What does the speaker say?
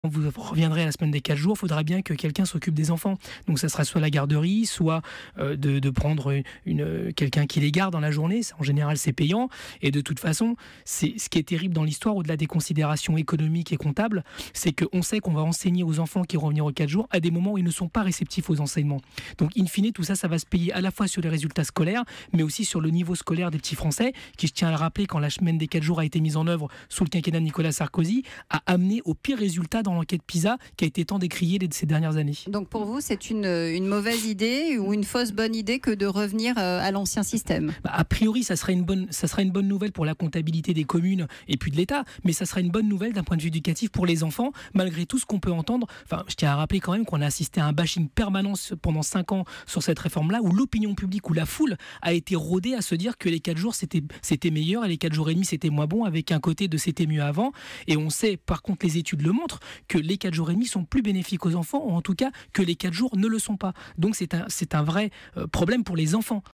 Vous reviendrez à la semaine des 4 jours, il faudra bien que quelqu'un s'occupe des enfants. Donc ça sera soit la garderie, soit de prendre quelqu'un qui les garde dans la journée. En général, c'est payant. Et de toute façon, c'est ce qui est terrible dans l'histoire, au-delà des considérations économiques et comptables, c'est qu'on sait qu'on va enseigner aux enfants qui vont revenir aux 4 jours à des moments où ils ne sont pas réceptifs aux enseignements. Donc in fine, tout ça, ça va se payer à la fois sur les résultats scolaires, mais aussi sur le niveau scolaire des petits Français, qui, je tiens à le rappeler, quand la semaine des 4 jours a été mise en œuvre sous le quinquennat de Nicolas Sarkozy, a amené au pire résultat dans l'enquête PISA qui a été tant décriée ces dernières années. Donc pour vous, c'est une mauvaise idée ou une fausse bonne idée que de revenir à l'ancien système? A priori, ça sera une bonne nouvelle pour la comptabilité des communes et puis de l'État, mais ça sera une bonne nouvelle d'un point de vue éducatif pour les enfants, malgré tout ce qu'on peut entendre. Enfin, je tiens à rappeler quand même qu'on a assisté à un bashing permanent pendant 5 ans sur cette réforme-là, où l'opinion publique, où la foule a été rodée à se dire que les 4 jours c'était meilleur et les 4 jours et demi c'était moins bon, avec un côté de c'était mieux avant. Et on sait, par contre, les études le montrent, que les 4 jours et demi sont plus bénéfiques aux enfants, ou en tout cas que les 4 jours ne le sont pas. Donc c'est un vrai problème pour les enfants.